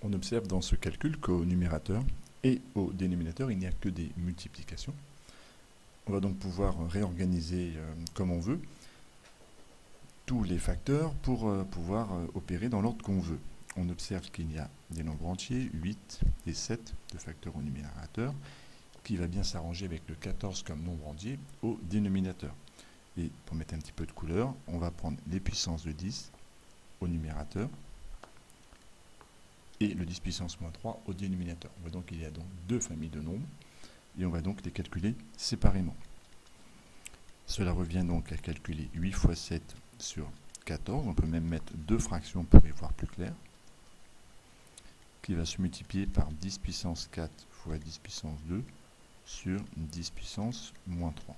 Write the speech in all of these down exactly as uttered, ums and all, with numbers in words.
On observe dans ce calcul qu'au numérateur et au dénominateur, il n'y a que des multiplications. On va donc pouvoir réorganiser euh, comme on veut tous les facteurs pour euh, pouvoir euh, opérer dans l'ordre qu'on veut. On observe qu'il y a des nombres entiers, huit et sept de facteurs au numérateur, qui va bien s'arranger avec le quatorze comme nombre entier au dénominateur. Et pour mettre un petit peu de couleur, on va prendre les puissances de dix au numérateur et le dix puissance moins trois au dénominateur. On voit donc qu'il y a donc deux familles de nombres et on va donc les calculer séparément. Cela revient donc à calculer huit fois sept sur quatorze. On peut même mettre deux fractions pour y voir plus clair, qui va se multiplier par dix puissance quatre fois dix puissance deux sur dix puissance moins trois.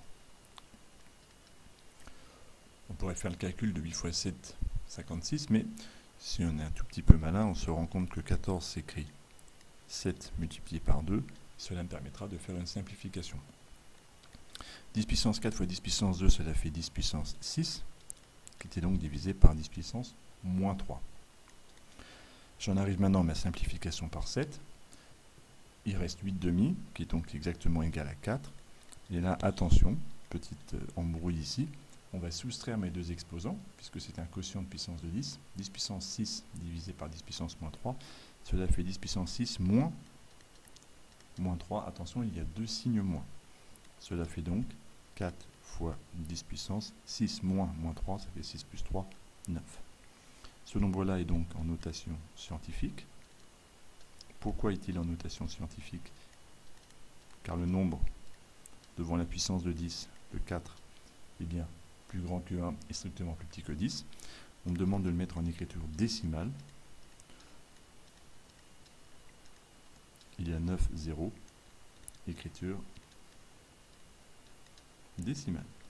On pourrait faire le calcul de huit fois sept, cinquante-six, mais si on est un tout petit peu malin, on se rend compte que quatorze s'écrit sept multiplié par deux. Cela me permettra de faire une simplification. dix puissance quatre fois dix puissance deux, cela fait dix puissance six, qui était donc divisé par dix puissance moins trois. J'en arrive maintenant à ma simplification par sept. Il reste huit demi, qui est donc exactement égal à quatre. Et là, attention, petite embrouille ici. On va soustraire mes deux exposants, puisque c'est un quotient de puissance de dix. dix puissance six divisé par dix puissance moins trois. Cela fait dix puissance six moins, moins trois. Attention, il y a deux signes moins. Cela fait donc quatre fois dix puissance six moins moins trois, ça fait six plus trois, neuf. Ce nombre-là est donc en notation scientifique. Pourquoi est-il en notation scientifique? Car le nombre devant la puissance de dix, le quatre, est bien plus grand que un et strictement plus petit que dix. On me demande de le mettre en écriture décimale. Il y a neuf zéros, écriture décimale.